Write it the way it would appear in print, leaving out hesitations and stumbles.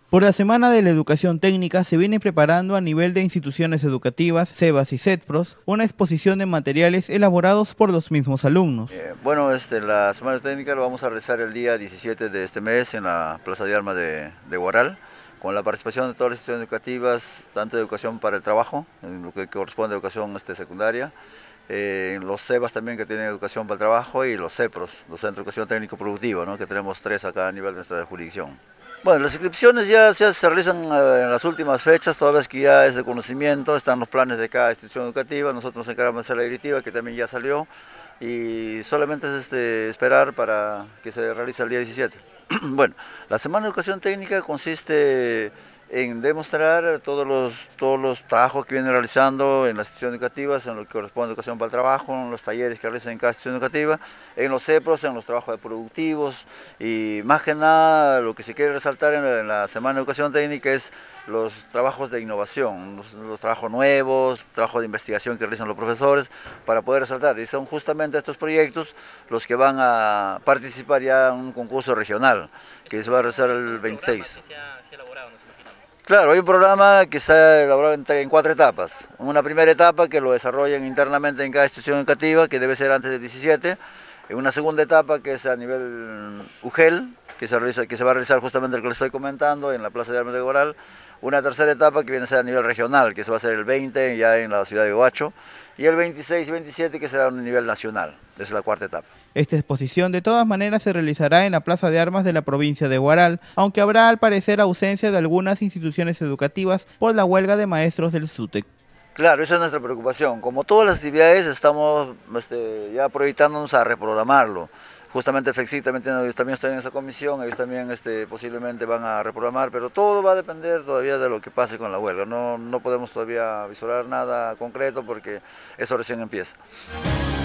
Por la Semana de la Educación Técnica se viene preparando a nivel de instituciones educativas, SEBAS y CETPROS, una exposición de materiales elaborados por los mismos alumnos. La Semana Técnica lo vamos a realizar el día 17 de este mes en la Plaza de Armas de Huaral, con la participación de todas las instituciones educativas, tanto de educación para el trabajo, en lo que corresponde a educación secundaria, los SEBAS también que tienen educación para el trabajo y los CEPROS, los Centros de Educación Técnico Productivo, ¿no? Que tenemos 3 acá a nivel de nuestra jurisdicción. Bueno, las inscripciones ya se realizan en las últimas fechas, toda vez que ya es de conocimiento, están los planes de cada institución educativa, nosotros nos encargamos de hacer la directiva que también ya salió y solamente es esperar para que se realice el día 17. Bueno, la Semana de Educación Técnica consiste en demostrar todos los trabajos que vienen realizando en las instituciones educativas, en lo que corresponde a educación para el trabajo, en los talleres que realizan en cada institución educativa, en los CEPROS, en los trabajos productivos y más que nada lo que se quiere resaltar en la Semana de Educación Técnica es los trabajos de innovación, los trabajos nuevos, trabajos de investigación que realizan los profesores para poder resaltar. Y son justamente estos proyectos los que van a participar ya en un concurso regional que se va a realizar el 26. Claro, hay un programa que está elaborado en 4 etapas. Una primera etapa que lo desarrollan internamente en cada institución educativa, que debe ser antes del 17. En una segunda etapa que es a nivel UGEL, que se va a realizar justamente el que les estoy comentando en la Plaza de Armas de Huaral. Una tercera etapa que viene a ser a nivel regional, que se va a hacer el 20 ya en la ciudad de Huacho. Y el 26 y 27 que será a nivel nacional. Esa es la cuarta etapa. Esta exposición de todas maneras se realizará en la Plaza de Armas de la provincia de Huaral, aunque habrá al parecer ausencia de algunas instituciones educativas por la huelga de maestros del SUTEC. Claro, esa es nuestra preocupación. Como todas las actividades estamos ya proyectándonos a reprogramarlo. Justamente FEXIC también está en esa comisión, ellos también posiblemente van a reprogramar, pero todo va a depender todavía de lo que pase con la huelga. No podemos todavía visualizar nada concreto porque eso recién empieza.